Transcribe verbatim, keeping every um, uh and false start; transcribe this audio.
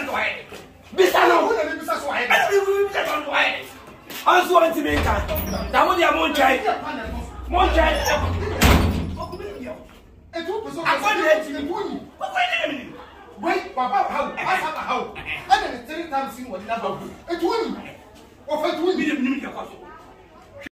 why. Bisano, who are the business why? I don't know why. I was wanting to make that. That was your moon child. Moon child. And two percent. I want to do it. What wait a minute. Wait, Papa, how? I have a how. I didn't three times in what that. And two. Or for two million.